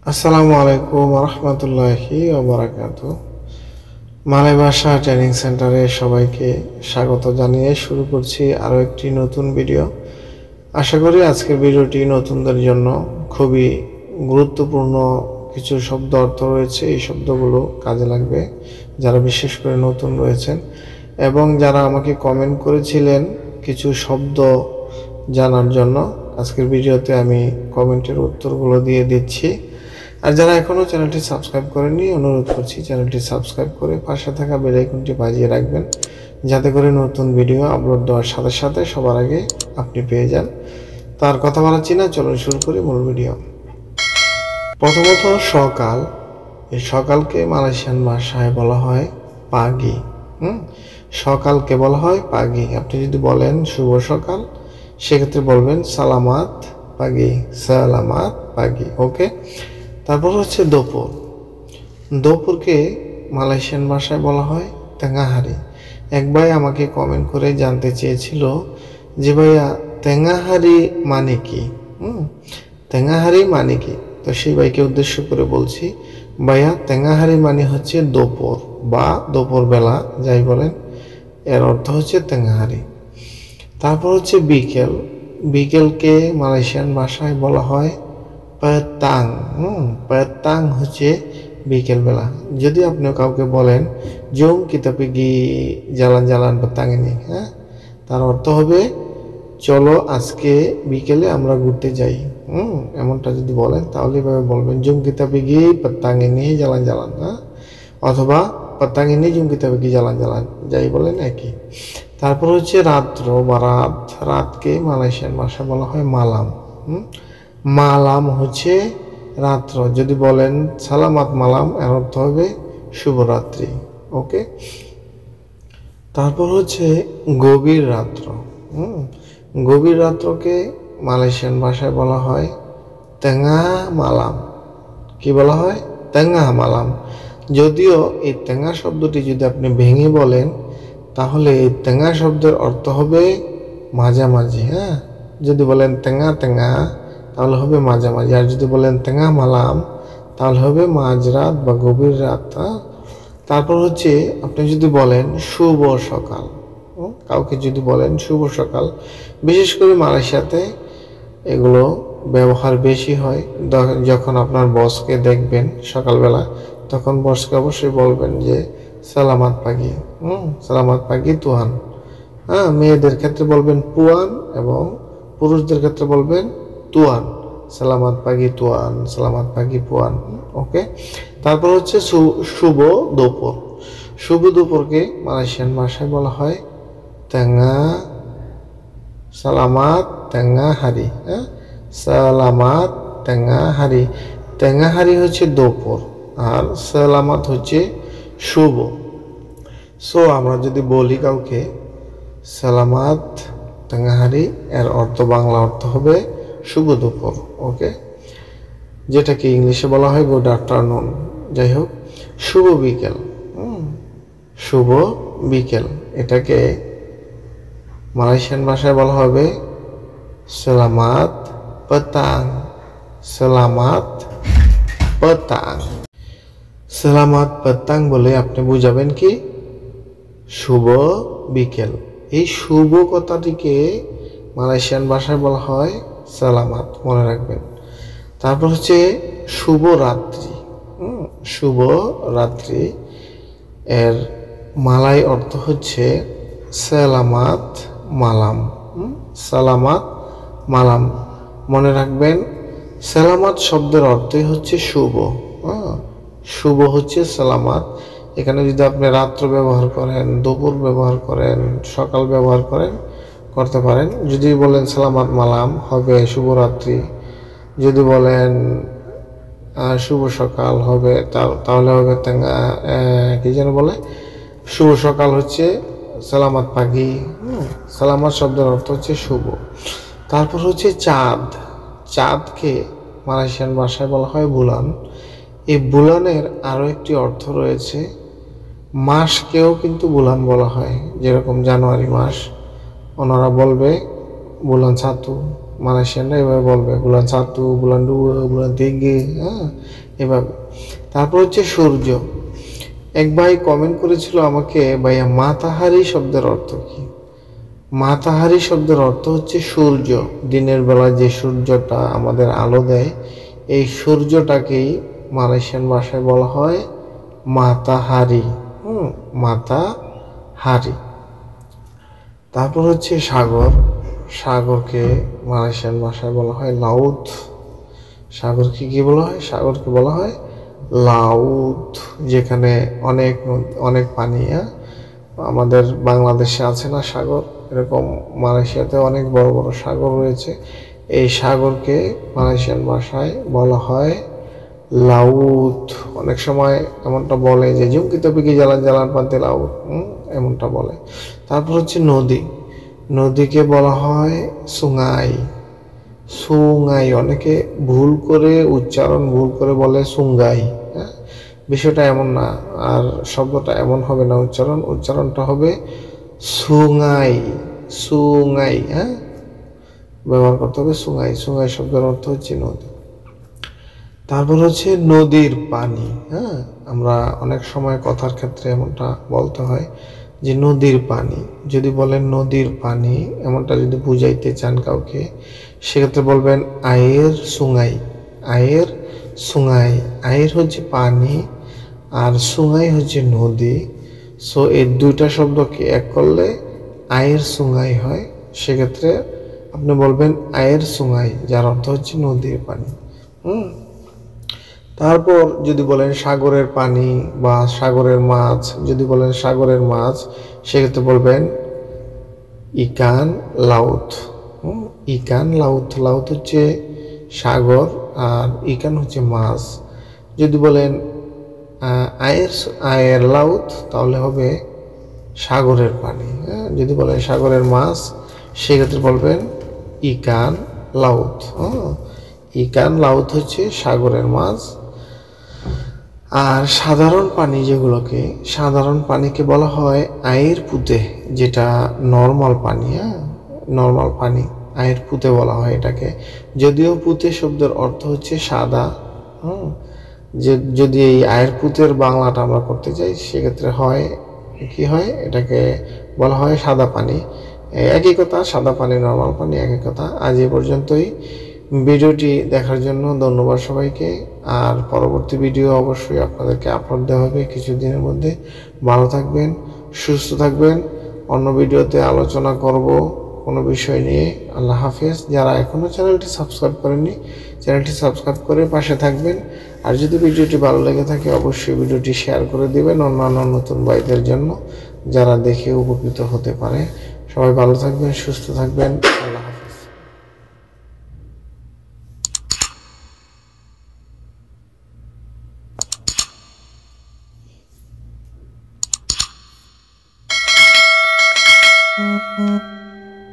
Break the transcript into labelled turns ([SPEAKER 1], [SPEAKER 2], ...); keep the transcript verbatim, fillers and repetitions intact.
[SPEAKER 1] আসসালামু আলাইকুম রহমতুল্লাহি ওবারাকাতুহু। মালয় ভাষা ট্রেনিং সেন্টারে সবাইকে স্বাগত জানিয়ে শুরু করছি আরও একটি নতুন ভিডিও। আশা করি আজকের ভিডিওটি নতুনদের জন্য খুবই গুরুত্বপূর্ণ কিছু শব্দ অর্থ রয়েছে, এই শব্দগুলো কাজে লাগবে যারা বিশেষ করে নতুন রয়েছেন, এবং যারা আমাকে কমেন্ট করেছিলেন কিছু শব্দ জানার জন্য। আজকের ভিডিওতে আমি কমেন্টের উত্তরগুলো দিয়ে দিচ্ছি। আর যারা এখনও চ্যানেলটি সাবস্ক্রাইব করেননি, অনুরোধ করছি চ্যানেলটি সাবস্ক্রাইব করে পাশে থাকা বেল আইকনটি বাজিয়ে রাখবেন, যাতে করে নতুন ভিডিও আপলোড দেওয়ার সাথে সাথে সবার আগে আপনি পেয়ে যান। তার কথা বলাচ্ছি না, চলুন শুরু করি মূল ভিডিও। প্রথমত সকাল। এই সকালকে মালয়েশিয়ান ভাষায় বলা হয় পাগি। হুম সকালকে বলা হয় পাগি। আপনি যদি বলেন শুভ সকাল, সেক্ষেত্রে বলবেন সালামাত পাগি, সালামাত পাগি। ওকে। তারপর হচ্ছে দুপুর। দুপুরকে মালয়েশিয়ান ভাষায় বলা হয় তেঙ্গাহারি। এক ভাই আমাকে কমেন্ট করে জানতে চেয়েছিল যে ভাইয়া তেঙ্গাহারি মানে কি? হুম তেঙ্গাহারি মানে কি? তো সেই ভাইকে উদ্দেশ্য করে বলছি, ভাইয়া তেঙ্গাহারি মানে হচ্ছে দুপুর বা দুপুর বেলা, যাই বলেন, এর অর্থ হচ্ছে তেঙ্গাহারি। তারপর হচ্ছে বিকেল। বিকেলকে মালয়েশিয়ান ভাষায় বলা হয় পেতাং। হুম পেতাং হচ্ছে বিকেলবেলা। যদি আপনি কাউকে বলেন জম kita pergi jalan-jalan petang ini, হ্যাঁ, তার অর্থ হবে চলো আজকে বিকেলে আমরা ঘুরতে যাই। হুম এমনটা যদি বলেন তাহলে এভাবে বলবেন জম kita pergi petang ini jalan-jalan, হ্যাঁ, অথবা petang ini jom kita pergi jalan-jalan, যাই বলেন একই। তারপর হচ্ছে রাত্র বা রাত। রাতকে মালয়েশিয়ান ভাষায় বলা হয় মালাম। হুম মালাম হচ্ছে রাত্র। যদি বলেন সালামাত মালাম, এর অর্থ হবে শুভরাত্রি। ওকে। তারপর হচ্ছে গভীর রাত্র। হুম গভীর রাত্রকে মালয়েশিয়ান ভাষায় বলা হয় তেঙ্গা মালাম। কি বলা হয়? তেঙ্গা মালাম। যদিও এই তেঙ্গা শব্দটি যদি আপনি ভেঙে বলেন, তাহলে এই তেঙ্গা শব্দের অর্থ হবে মাঝামাঝি। হ্যাঁ, যদি বলেন তেঙ্গা তেঙ্গা তাহলে হবে মাঝামাঝি, আর যদি বলেন তেঙ্গা মালাম তাহলে হবে মাঝরাত বা গভীর রাত। তারপর হচ্ছে আপনি যদি বলেন শুভ সকাল, কাউকে যদি বলেন শুভ সকাল, বিশেষ করে মালয়েশিয়াতে এগুলো ব্যবহার বেশি হয়। যখন আপনার বসকে দেখবেন সকালবেলা, তখন বসকে অবশ্যই বলবেন যে সালামাত পাগি। হুম সালামাত পাগি তুহান। হ্যাঁ, মেয়েদের ক্ষেত্রে বলবেন পুয়ান এবং পুরুষদের ক্ষেত্রে বলবেন তুয়ান। সালামাত পাগি তুয়ান, সালামাত পাগি পুয়ান। ওকে। তারপর হচ্ছে শুভ দুপুর। শুভ দুপুরকে মালয়েশিয়ান ভাষায় বলা হয় তেঙ্গা সালামাত তেঙ্গা হারি। হ্যাঁ, সালামাত তেঙ্গা হারি। তেঙ্গা হারি হচ্ছে দুপুর, আর সালামাত হচ্ছে শুভ। সো আমরা যদি বলি কাউকে সালামাত তেঙ্গাহারি, এর অর্থ বাংলা অর্থ হবে শুভ দুপুর। ওকে, যেটাকে ইংলিশে বলা হয় গুড আফটারনুন। যাই হোক, শুভ বিকেল। শুভ বিকেল, এটাকে মালয়েশিয়ান ভাষায় বলা হবে সালামাত পেতাং। সালামাত পেতাং। সালামাত পেতাং বলে আপনি বুঝাবেন কি শুভ বিকেল। এই শুভ কথাটিকে মালয়েশিয়ান ভাষায় বলা হয় সালামাত, মনে রাখবেন। তারপর হচ্ছে শুভ রাত্রি। শুভ রাত্রি এর মালয় অর্থ হচ্ছে সালামাত মালাম। সালামাত মালাম, মনে রাখবেন। সালামাত শব্দের অর্থই হচ্ছে শুভ। শুভ হচ্ছে সালামাত। এখানে যদি আপনি রাত্র ব্যবহার করেন, দুপুর ব্যবহার করেন, সকাল ব্যবহার করেন, করতে পারেন। যদি বলেন সালামাত মালাম, হবে শুভরাত্রি। যদি বলেন শুভ সকাল, হবে তাহলে হবে তেঙ্গা কি যেন বলে, শুভ সকাল হচ্ছে সালামাত পাগি। সালামাত শব্দের অর্থ হচ্ছে শুভ। তারপর হচ্ছে চাঁদ। চাঁদকে মালয়েশিয়ান ভাষায় বলা হয় বুলান। এই বুলানের আরও একটি অর্থ রয়েছে, মাসকেও কিন্তু বুলান বলা হয়। যেরকম জানুয়ারি মাস, ওনারা বলবে বুলান ছাতু। মালয়েশিয়ানরা এভাবে বলবে, বুলান সাতু, বুলান দুয়া, বুলান তিগে, হ্যাঁ এভাবে। তারপর হচ্ছে সূর্য। এক ভাই কমেন্ট করেছিল আমাকে, ভাইয়া মাতাহারি শব্দের অর্থ কি? মাতাহারি শব্দের অর্থ হচ্ছে সূর্য। দিনের বেলা যে সূর্যটা আমাদের আলো দেয়, এই সূর্যটাকেই মালয়েশিয়ান ভাষায় বলা হয় মাতাহারি। হুম মাতাহারি। তারপর হচ্ছে সাগর। সাগরকে মালয়েশিয়ান ভাষায় বলা হয় লাউত। সাগরকে কি বলা হয়? সাগরকে বলা হয় লাউত, যেখানে অনেক অনেক পানি। আমাদের বাংলাদেশে আছে না সাগর, এরকম মালয়েশিয়াতে অনেক বড় বড় সাগর রয়েছে। এই সাগরকে মালয়েশিয়ান ভাষায় বলা হয় লাউত। অনেক সময় এমনটা বলে যে জুমকি তপিকি জ্বালান জ্বালান পান্তে লাউত, এমনটা বলে। তারপর হচ্ছে নদী। নদীকে বলা হয় সুঙ্গাই। সুঙ্গাই, অনেকে ভুল করে উচ্চারণ ভুল করে বলে সুঙ্গাই। হ্যাঁ, বিষয়টা এমন না, আর শব্দটা এমন হবে না, উচ্চারণ উচ্চারণটা হবে সুঙ্গাই। সুঙ্গাই, হ্যাঁ ব্যবহার করতে হবে সুঙ্গাই। সুঙ্গাই শব্দের অর্থ হচ্ছে নদী। তারপর হচ্ছে নদীর পানি। হ্যাঁ, আমরা অনেক সময় কথার ক্ষেত্রে এমনটা বলতে হয় যে নদীর পানি। যদি বলেন নদীর পানি, এমনটা যদি বুঝাইতে চান কাউকে, সেক্ষেত্রে বলবেন আয়ের সুঙ্গাই। আয়ের সুঙ্গাই। আয়ের হচ্ছে পানি আর সুঙ্গাই হচ্ছে নদী। সো এই দুইটা শব্দকে এক করলে আয়ের সুঙ্গাই হয়। সেক্ষেত্রে আপনি বলবেন আয়ের সুঙ্গাই, যার অর্থ হচ্ছে নদীর পানি। হুম তারপর যদি বলেন সাগরের পানি বা সাগরের মাছ, যদি বলেন সাগরের মাছ, সেক্ষেত্রে বলবেন ইকান লাউত। ইকান লাউত। লাউত হচ্ছে সাগর আর ইকান হচ্ছে মাছ। যদি বলেন আয়ের আয়ের লাউত, তাহলে হবে সাগরের পানি। হ্যাঁ, যদি বলেন সাগরের মাছ, সেক্ষেত্রে বলবেন ইকান লাউত। হ্যাঁ, ইকান লাউত হচ্ছে সাগরের মাছ। আর সাধারণ পানি যেগুলোকে, সাধারণ পানিকে বলা হয় আয়ের পুঁতে, যেটা নর্মাল পানি। হ্যাঁ, নর্মাল পানি আয়ের পুঁতে বলা হয় এটাকে। যদিও পুঁতে শব্দের অর্থ হচ্ছে সাদা। হুম যে যদি এই আয়ের পুঁতের বাংলাটা আমরা করতে চাই, সেক্ষেত্রে হয় কি হয়, এটাকে বলা হয় সাদা পানি। একই কথা, সাদা পানি নর্মাল পানি একই কথা। আজ এ পর্যন্তই। ভিডিওটি দেখার জন্য ধন্যবাদ সবাইকে। আর পরবর্তী ভিডিও অবশ্যই আপনাদেরকে আপলোড দেওয়া হবে কিছুদিনের মধ্যে। ভালো থাকবেন, সুস্থ থাকবেন। অন্য ভিডিওতে আলোচনা করব কোনো বিষয় নিয়ে। আল্লাহ হাফেজ। যারা এখনও চ্যানেলটি সাবস্ক্রাইব করেননি, চ্যানেলটি সাবস্ক্রাইব করে পাশে থাকবেন। আর যদি ভিডিওটি ভালো লেগে থাকে, অবশ্যই ভিডিওটি শেয়ার করে দিবেন অন্যান্য নতুন ভাইদের জন্য, যারা দেখে উপকৃত হতে পারে। সবাই ভালো থাকবেন, সুস্থ থাকবেন। আল্লাহ হাফেজ।